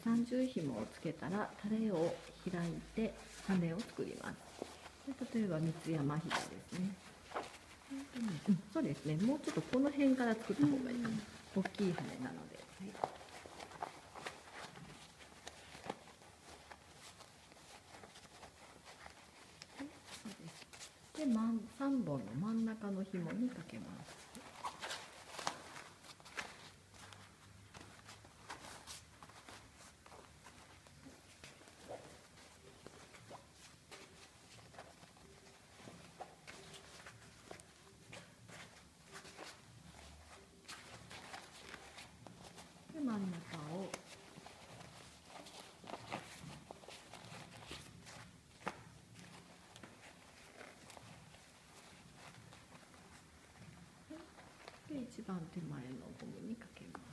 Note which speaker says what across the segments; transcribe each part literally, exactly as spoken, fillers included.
Speaker 1: 三重紐をつけたらタレを開いて羽を作ります。で例えば三つ山ひだですね。うん、そうですね。もうちょっとこの辺から作った方がいいかな。大きい羽なので。はい、で、さんぼんの真ん中の紐にかけます。で、真ん中をで一番手前のゴムにかけます。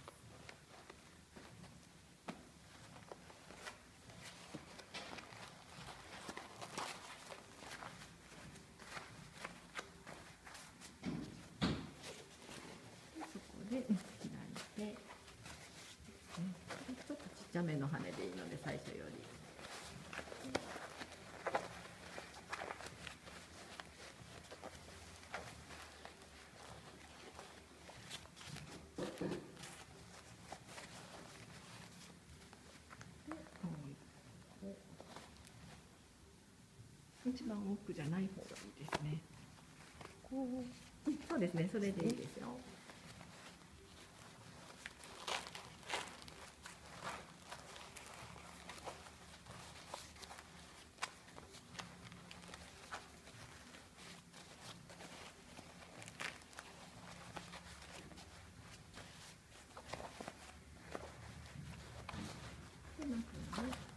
Speaker 1: そこで開いて、ちょっとちっちゃめの羽でいいので最初より。一番奥じゃない方がいいですね。こう、うん、そうですね。それでいいですよ。で、まずね。